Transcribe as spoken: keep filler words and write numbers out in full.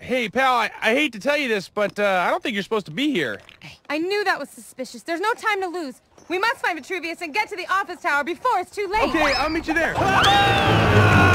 Hey, pal, I, I hate to tell you this, but uh, I don't think you're supposed to be here. I knew that was suspicious. There's no time to lose. We must find Vitruvius and get to the office tower before it's too late. Okay, I'll meet you there.